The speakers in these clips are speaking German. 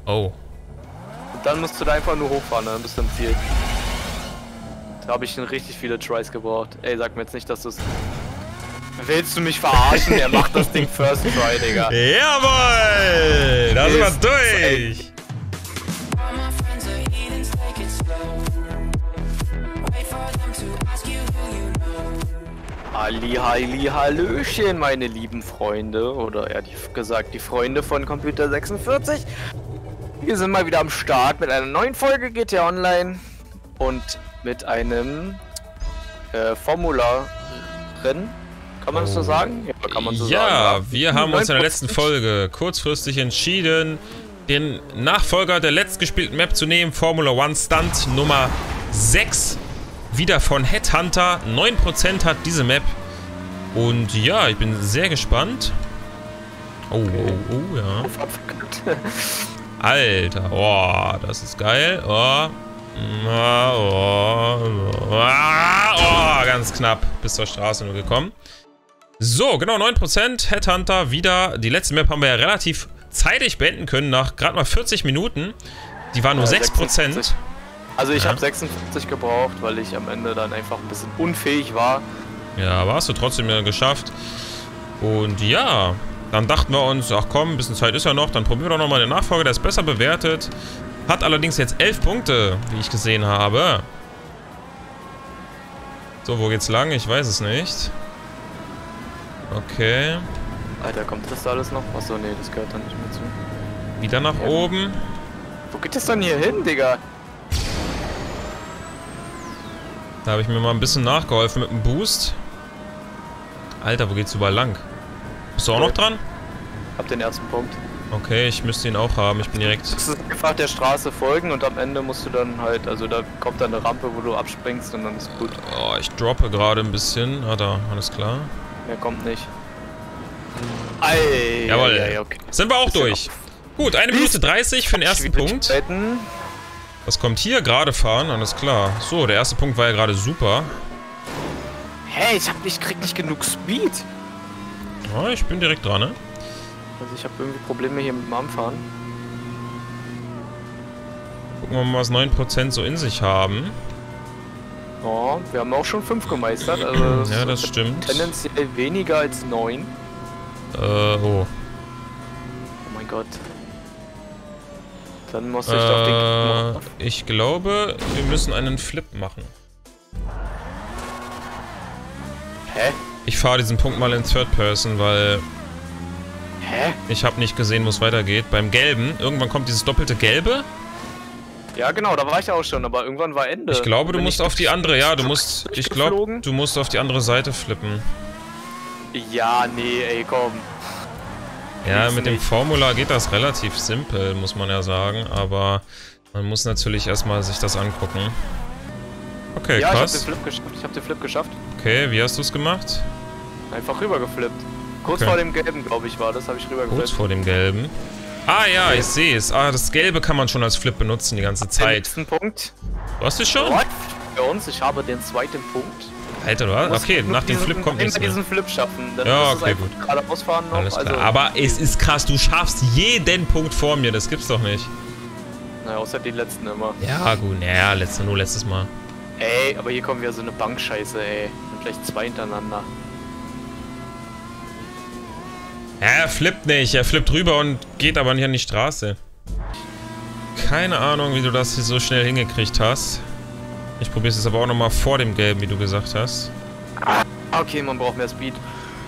Oh. Und dann musst du da einfach nur hochfahren, dann bist du im Ziel. Da habe ich schon richtig viele Tries gebraucht. Ey, sag mir jetzt nicht, dass du es... Willst du mich verarschen? Er macht das Ding First Try, Digga. Jawohl! Da sind wir durch! Hallöchen, meine lieben Freunde. Oder eher gesagt, die Freunde von Computer 46. Wir sind mal wieder am Start mit einer neuen Folge GTA Online. Und mit einem Formula-Rennen. Kann man das so sagen? Ja, kann man so sagen. Ja, wir haben uns in der letzten Folge kurzfristig entschieden, den Nachfolger der letztgespielten Map zu nehmen. Formula One Stunt Nummer 6. Wieder von Headhunter. 9% hat diese Map. Und ja, ich bin sehr gespannt. Oh, okay. Oh, ja. Alter, oh, das ist geil. Oh. Oh, ganz knapp bis zur Straße nur gekommen. So, genau, 9%. Headhunter wieder. Die letzte Map haben wir ja relativ zeitig beenden können, nach gerade mal 40 Minuten. Die war nur 6%. 56. Also ich habe 56 gebraucht, weil ich am Ende dann einfach ein bisschen unfähig war. Ja, aber hast du trotzdem ja geschafft. Und ja, dann dachten wir uns, ach komm, ein bisschen Zeit ist ja noch, dann probieren wir doch nochmal den Nachfolger, der ist besser bewertet. Hat allerdings jetzt 11 Punkte, wie ich gesehen habe. So, wo geht's lang? Ich weiß es nicht. Okay. Alter, kommt das da alles noch? Achso, nee, das gehört dann nicht mehr zu. Wieder nach oben. Wo geht das dann hier hin, Digga? Da habe ich mir mal ein bisschen nachgeholfen mit dem Boost. Alter, wo geht's überall lang? Bist du auch noch dran? Hab den ersten Punkt. Okay, ich müsste ihn auch haben. Ich bin direkt... Du musst einfach der Straße folgen und am Ende musst du dann halt... Also da kommt dann eine Rampe, wo du abspringst und dann ist gut. Oh, ich droppe gerade ein bisschen. Ah, da, alles klar. Mehr kommt nicht. Ei, jawohl. Ei, okay. Sind wir auch durch. Gut, 1 Minute 30 für den ersten Punkt. Was kommt hier? Gerade fahren, alles klar. So, der erste Punkt war ja gerade super. Hey, ich krieg nicht genug Speed. Ja, ich bin direkt dran, ne? Also ich habe irgendwie Probleme hier mit dem Anfahren. Gucken wir mal, was 9% so in sich haben. Oh, wir haben auch schon 5 gemeistert, also ja, das stimmt. Tendenziell weniger als 9. Oh. Oh mein Gott. Dann muss ich doch den... Ich glaube, wir müssen einen Flip machen. Hä? Ich fahre diesen Punkt mal in Third Person, weil... Hä? Ich habe nicht gesehen, wo es weitergeht. Beim Gelben, irgendwann kommt dieses doppelte Gelbe. Ja, genau, da war ich auch schon, aber irgendwann war Ende. Ich glaube, du musst auf die andere, ja, du musst... Ich glaube, du musst auf die andere Seite flippen. Ja, nee, ey, komm. Ja, mit dem Formula geht das relativ simpel, muss man ja sagen, aber man muss natürlich erstmal sich das angucken. Okay, ja, krass. Ich hab den Flip geschafft. Okay, wie hast du es gemacht? Einfach rübergeflippt. Kurz vor dem Gelben, glaube ich, war das, habe ich rübergeflippt. Kurz vor dem Gelben. Ah ja, ich sehe es. Ah, das Gelbe kann man schon als Flip benutzen die ganze Zeit. Den nächsten Punkt. Du hast es schon? What? Für uns, ich habe den zweiten Punkt. Alter, du hast? Okay, nach dem Flip kommt nichts mehr. diesen Flip schaffen. Dann ja, okay, gut. Geradeaus fahren noch. Alles klar. Also, aber es ist krass, du schaffst jeden Punkt vor mir, das gibt's doch nicht. Naja, außer die letzten immer. Ja, gut, naja, nur letztes Mal. Ey, aber hier kommen wieder so eine Bankscheiße, ey. Und gleich 2 hintereinander. Ja, er flippt nicht, er flippt rüber und geht aber nicht an die Straße. Keine Ahnung, wie du das hier so schnell hingekriegt hast. Ich probiere es jetzt aber auch nochmal vor dem Gelben, wie du gesagt hast. Okay, man braucht mehr Speed.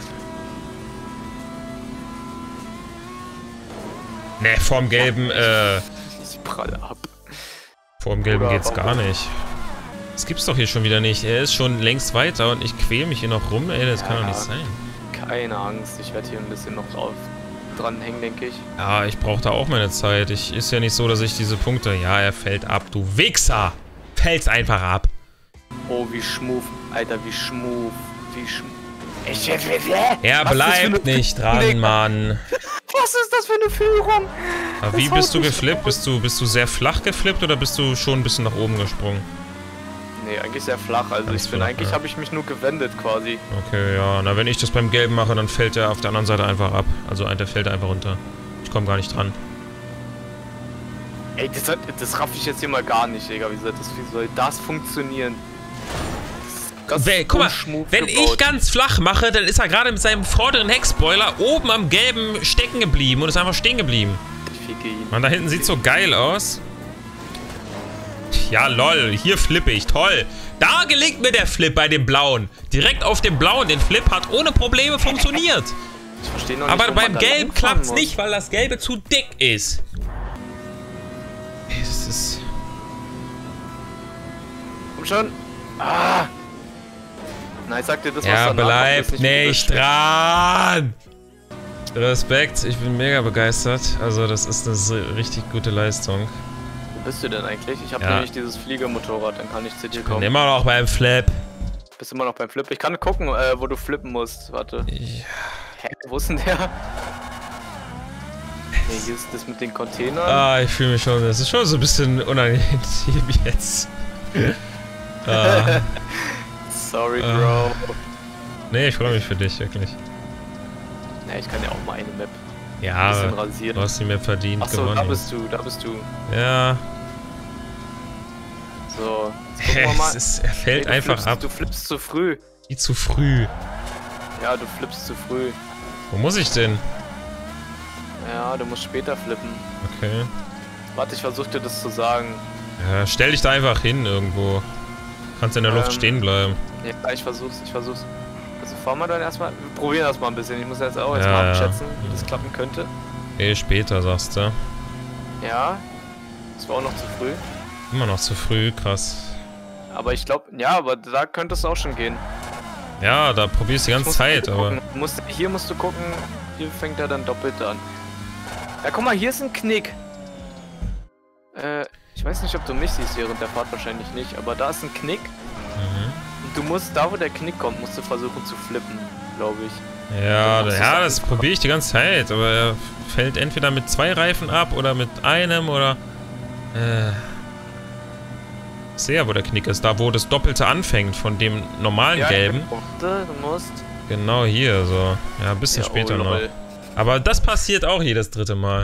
Ne, vorm Gelben, Ich pralle ab. Vorm Gelben geht's gar nicht. Das gibt's doch hier schon wieder nicht. Er ist schon längst weiter und ich quäle mich hier noch rum. Ey, das kann doch nicht sein. Keine Angst, ich werde hier ein bisschen noch dranhängen, denke ich. Ja, ich brauche da auch meine Zeit. Ist ja nicht so, dass ich diese Punkte... Ja, er fällt ab, du Wichser! Fällst einfach ab. Oh, wie schmuf. Alter, wie schmuf. Wie schmuf. Er bleibt nicht dran, Mann. Was ist das für eine Führung? Aber wie bist du geflippt? Bist du sehr flach geflippt oder bist du schon ein bisschen nach oben gesprungen? Nee, eigentlich sehr flach. Also ich bin eigentlich, habe ich mich nur gewendet quasi. Okay, ja. Na, wenn ich das beim Gelben mache, dann fällt er auf der anderen Seite einfach ab. Also der fällt einfach runter. Ich komme gar nicht dran. Ey, das raff ich jetzt hier mal gar nicht, Digga. Wie soll das funktionieren? Guck mal, wenn ich ganz flach mache, dann ist er gerade mit seinem vorderen Heckspoiler oben am gelben stecken geblieben und ist einfach stehen geblieben. Ich ficke ihn. Mann, da hinten sieht so geil aus. Ja, lol, hier flippe ich, toll. Da gelingt mir der Flip bei dem Blauen. Direkt auf dem Blauen, den Flip hat ohne Probleme funktioniert. Ich verstehe noch nicht, aber beim Gelb klappt es nicht, weil das Gelbe zu dick ist. Das ist... Komm schon. Ah! Na, ich sag dir, das ja, bleibt nicht dran! Respekt, ich bin mega begeistert. Also, das ist eine richtig gute Leistung. Wo bist du denn eigentlich? Ich habe nämlich dieses Fliegermotorrad, dann kann ich zu dir kommen. Ich bin immer noch beim Flip. Bist immer noch beim Flip? Ich kann gucken, wo du flippen musst. Warte. Ja. Hä, wo ist denn der? Nee, hier ist das mit den Containern. Ah, ich fühle mich schon. Das ist schon so ein bisschen unangenehm jetzt. Sorry, Bro. Nee, ich freue mich für dich, wirklich. Ja, ich kann ja auch mal eine Map. Ja, ein bisschen rasieren. Du hast die Map verdient. Achso, gewonnen. da bist du. Ja. So, jetzt gucken wir mal. Er fällt einfach ab. Du flippst zu früh. Wie zu früh? Ja, du flippst zu früh. Wo muss ich denn? Ja, du musst später flippen. Okay. Warte, ich versuch dir das zu sagen. Ja, stell dich da einfach hin irgendwo. Kannst in der Luft stehen bleiben. Ja, ich versuch's. Also fahren wir dann erstmal. Wir probieren das mal ein bisschen. Ich muss jetzt auch mal abschätzen, wie das klappen könnte. Okay, später sagst du. Ja. Das war auch noch zu früh. Immer noch zu früh, krass. Aber ich glaube, ja, aber da könnte es auch schon gehen. Ja, da probierst du die ganze Zeit, aber... Hier musst du gucken, hier fängt er dann doppelt an. Ja, guck mal, hier ist ein Knick. Ich weiß nicht, ob du mich siehst während der Fahrt, wahrscheinlich nicht, aber da ist ein Knick. Und du musst, da wo der Knick kommt, musst du versuchen zu flippen, glaube ich. Ja, das probiere ich die ganze Zeit, aber er fällt entweder mit 2 Reifen ab oder mit einem oder... Ich sehe ja, wo der Knick ist. Da, wo das Doppelte anfängt von dem normalen Gelben. Du musst... Genau hier, so. Ja, ein bisschen später noch. Aber das passiert auch jedes dritte Mal.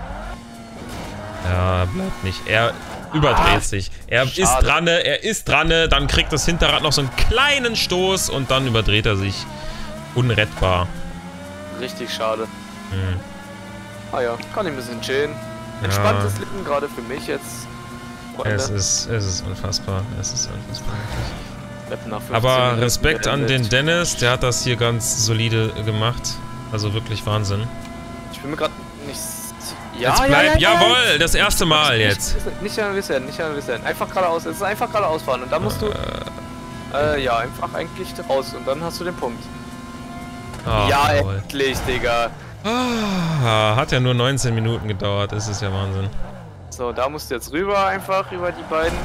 Ja, bleibt nicht. Er überdreht sich. Er ist dran, dann kriegt das Hinterrad noch so einen kleinen Stoß und dann überdreht er sich. Unrettbar. Richtig schade. Ah ja, kann ich ein bisschen chillen. Entspanntes Leben gerade für mich jetzt. Es ist unfassbar. Es ist unfassbar, wirklich. Aber Respekt an den Dennis, der hat das hier ganz solide gemacht. Also wirklich Wahnsinn. Ich bin mir gerade nicht... Ja, jetzt bleib, jawohl, das erste Mal jetzt. Nicht analysieren. Einfach geradeaus, es ist einfach geradeaus fahren und dann musst du... ja, einfach eigentlich raus und dann hast du den Punkt. Oh, ja, endlich, Digga. Hat ja nur 19 Minuten gedauert, das ist ja Wahnsinn. So, da musst du jetzt rüber, einfach über die beiden.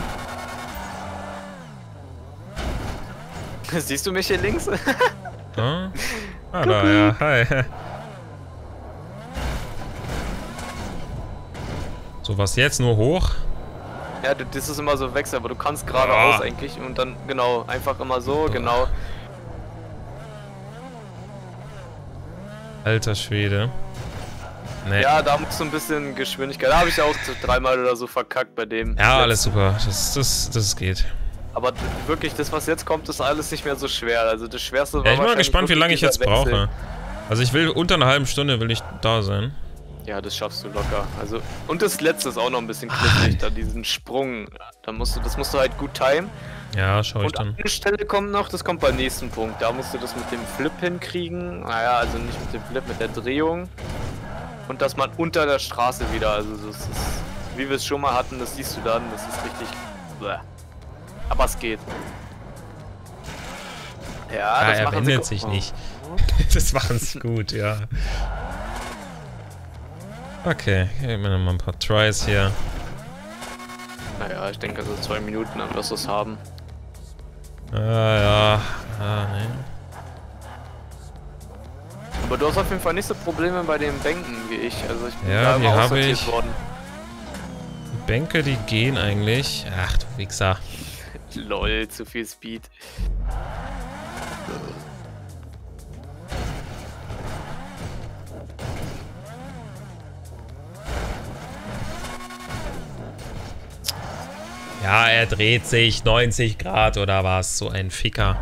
Siehst du mich hier links? Da, ja, hi. So, was jetzt? Nur hoch? Ja, das ist immer so wechsel, aber du kannst geradeaus eigentlich und dann, genau, einfach immer so, genau. Alter Schwede. Nee. Ja, da musst du ein bisschen Geschwindigkeit. Da habe ich ja auch 3-mal oder so verkackt bei dem. Ja, alles super. Das geht. Aber wirklich, das was jetzt kommt, ist alles nicht mehr so schwer. Also das Schwerste war. Ja, ich bin mal gespannt, wie lange ich jetzt brauche. Also ich will unter einer halben Stunde will ich da sein. Ja, das schaffst du locker. Also und das letzte ist auch noch ein bisschen knifflig, da diesen Sprung. Das musst du halt gut timen. Ja, schau ich dann. Und eine Stelle kommt noch, das kommt beim nächsten Punkt. Da musst du das mit dem Flip hinkriegen. Naja, also nicht mit dem Flip, mit der Drehung. Und dass man unter der Straße wieder, also das ist, wie wir es schon mal hatten, das siehst du dann, das ist richtig... Bleh. Aber es geht. Ja, das machen sie sich nicht. Das machen sie gut, ja. Okay, geben wir nochmal ein paar Tries hier. Naja, ich denke, so 2 Minuten, dann wirst du es haben. Ja. Nee. Aber du hast auf jeden Fall nicht so Probleme bei den Bänken wie ich. Also ich bin ja, die habe ich. Worden. Die Bänke, die gehen eigentlich. Ach du Wichser. Lol, zu viel Speed. Ja, er dreht sich 90 Grad oder was? So ein Ficker.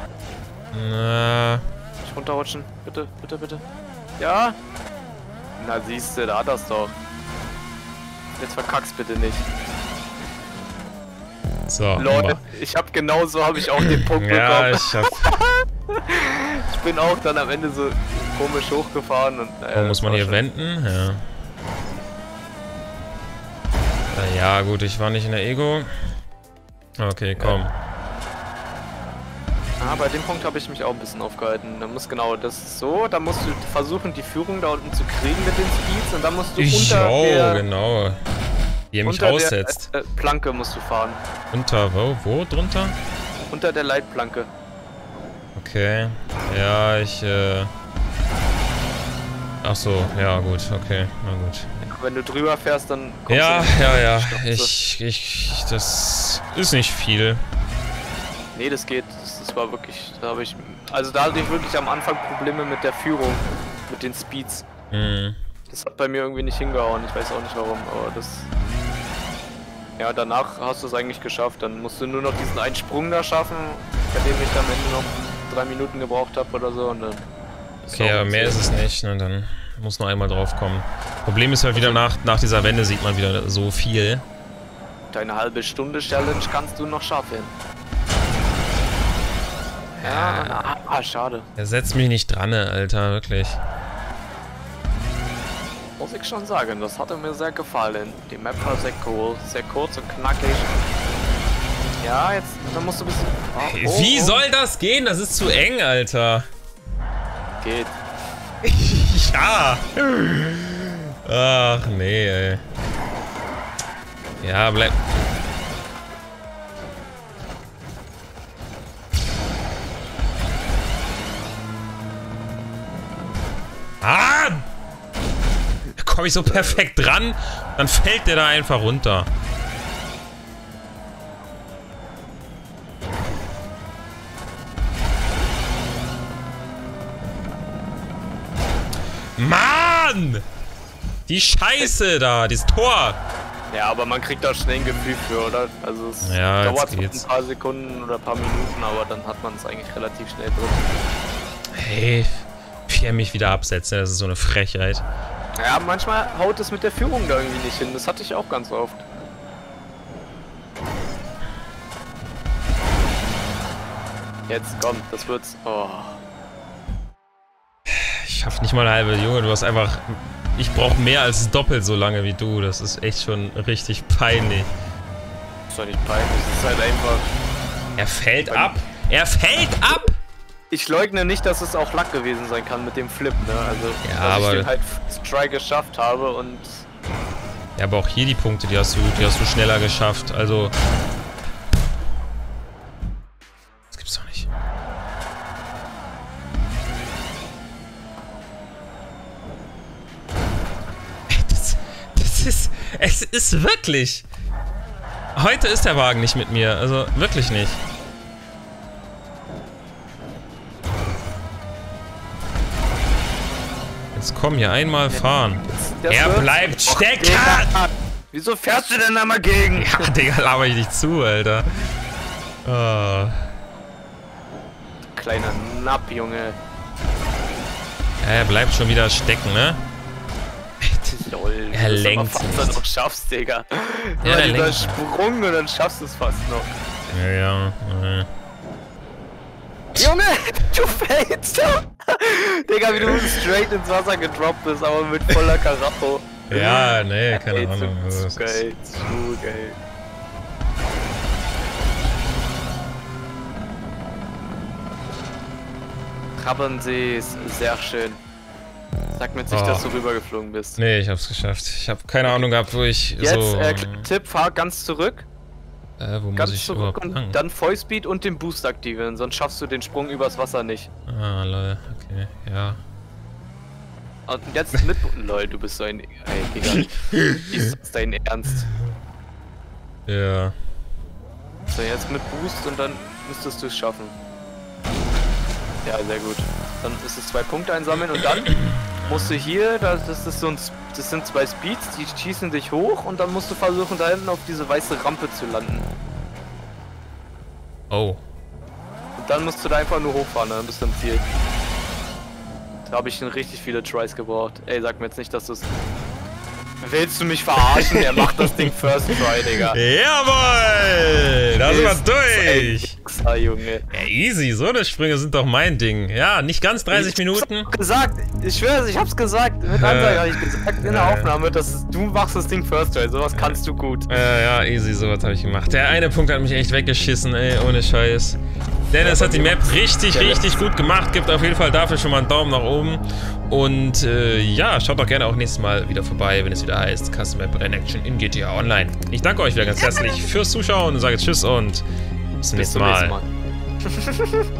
Nicht runterrutschen. Bitte, bitte, bitte. Ja? Na siehste, da hat er's doch. Jetzt verkack's bitte nicht. So. Leute, ich hab genauso habe ich auch den Punkt ja, bekommen. ich bin auch dann am Ende so komisch hochgefahren und muss man hier wenden? Ja. Ja gut, ich war nicht in der Ego. Okay, komm. Ah, bei dem Punkt habe ich mich auch ein bisschen aufgehalten. Da muss genau das so, da musst du versuchen, die Führung da unten zu kriegen mit den Speeds und dann musst du unter der... genau. Wie er mich aussetzt. Der Planke musst du fahren. Unter wo drunter? Unter der Leitplanke. Okay. Ja, ach so, ja gut, okay, na gut. Wenn du drüber fährst, dann kommst ja, du ja. Das ist nicht viel. Nee, das geht. Das war wirklich, da hatte ich wirklich am Anfang Probleme mit der Führung, mit den Speeds. Mhm. Das hat bei mir irgendwie nicht hingehauen, ich weiß auch nicht warum, aber das... Ja, danach hast du es eigentlich geschafft, dann musst du nur noch diesen einen Sprung da schaffen, bei dem ich am Ende noch 3 Minuten gebraucht habe oder so und dann... Okay, aber mehr ist es nicht, ne? Dann muss noch einmal drauf kommen. Problem ist halt wieder, nach dieser Wende sieht man wieder so viel. Deine halbe Stunde Challenge kannst du noch schaffen. Ja, schade. Er setzt mich nicht dran, Alter, wirklich. Muss ich schon sagen, das hatte mir sehr gefallen. Die Map war sehr cool, sehr kurz und knackig. Ja, jetzt, dann musst du ein bisschen... Wie soll das gehen? Das ist zu eng, Alter. Geht. Ja. Ach, nee, ey. Ja, bleib... Ah! Da komme ich so perfekt dran, dann fällt der da einfach runter. Mann! Die Scheiße da, dieses Tor! Ja, aber man kriegt da schnell ein Gefühl für, oder? Also es dauert ein paar Sekunden oder ein paar Minuten, aber dann hat man es eigentlich relativ schnell drin. Hey, wie er mich wieder absetzt, das ist so eine Frechheit. Ja, manchmal haut es mit der Führung da irgendwie nicht hin, das hatte ich auch ganz oft. Jetzt kommt, das wird's. Oh. Ich schaff nicht mal eine halbe, Junge, du hast einfach... Ich brauche mehr als doppelt so lange wie du, das ist echt schon richtig peinlich. Das ist doch nicht peinlich, das ist halt einfach... Er fällt ab! Er fällt ab! Ich leugne nicht, dass es auch Lack gewesen sein kann mit dem Flip, ne? Also, ja, dass ich den halt Try geschafft habe und... Ja, aber auch hier die Punkte, die hast du schneller geschafft, also... Das gibt's doch nicht. Es ist wirklich... Heute ist der Wagen nicht mit mir, also wirklich nicht. Jetzt komm hier einmal fahren. Er bleibt stecken! Wieso fährst du denn da mal gegen? Ja, Digga, laber ich dich zu, Alter. Oh. Kleiner Napp, Junge. Ja, er bleibt schon wieder stecken, ne? Lol, er lenkt sich. Dass du noch schaffst, Digga. Ja, er lenkt. Sprung und dann schaffst du es fast noch. Ja. Junge, du fällst! Digga, wie du straight ins Wasser gedroppt bist, aber mit voller Karacho. Ja, nee, keine Ahnung. Zu geil, zu geil. Krabbensee ist sehr schön. Sag mir jetzt nicht, dass du rübergeflogen bist. Nee, ich hab's geschafft. Ich hab keine Ahnung gehabt, wo ich jetzt, so... Tipp, fahr ganz zurück. Wo ganz muss ich zurück überhaupt und lang? dann Vollspeed und den Boost aktivieren, sonst schaffst du den Sprung übers Wasser nicht. Ah, lol, okay, ja. Und jetzt mit... lol, du bist so ein... Ey, Digga. Ist das dein Ernst? Ja. So, jetzt mit Boost und dann müsstest du es schaffen. Ja, sehr gut. Dann ist es 2 Punkte einsammeln und dann... musst du hier, das sind 2 Speeds, die schießen dich hoch und dann musst du versuchen, da hinten auf diese weiße Rampe zu landen. Oh. Und dann musst du da einfach nur hochfahren, dann bist du im Ziel. Da habe ich schon richtig viele Tries gebraucht. Ey, sag mir jetzt nicht, dass du es... Willst du mich verarschen? Er macht das Ding First Try, Digga. Jawohl! Da sind wir durch! Wichser, Junge. Ja, easy, so eine Sprünge sind doch mein Ding. Ja, nicht ganz 30 Minuten. Ich hab's gesagt, ich schwöre, ich hab's gesagt. Mit Ansage habe ich gesagt in der Aufnahme, dass du machst das Ding First Try. Sowas kannst du gut. Ja, easy, sowas habe ich gemacht. Der eine Punkt hat mich echt weggeschissen, ey, ohne Scheiß. Dennis hat die Map richtig gut gemacht. Gibt auf jeden Fall dafür schon mal einen Daumen nach oben. Und ja, schaut doch gerne auch nächstes Mal wieder vorbei, wenn es wieder heißt Custom Map Rennaction in GTA Online. Ich danke euch wieder ganz herzlich fürs Zuschauen und sage Tschüss und bis zum nächsten Mal.